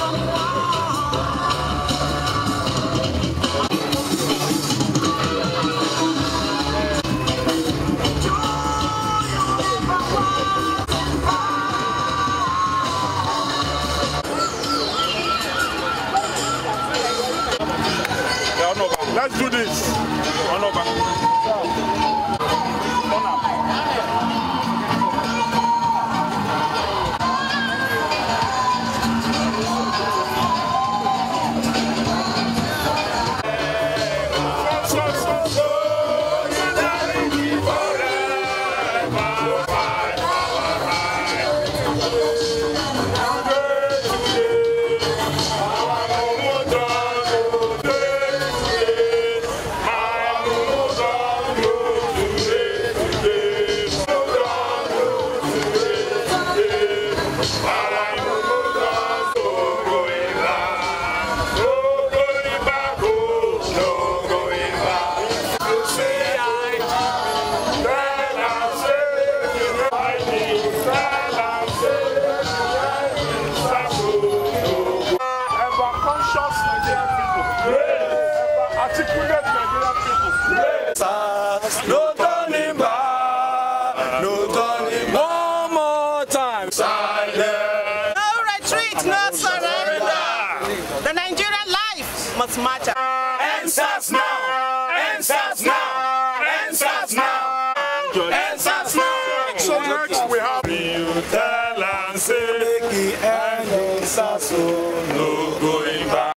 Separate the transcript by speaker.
Speaker 1: Let's do this. On over.
Speaker 2: No turning back, no turning back. One more time. Silence.
Speaker 3: No retreat, no surrender. The Nigerian life must matter.
Speaker 2: End SARS now.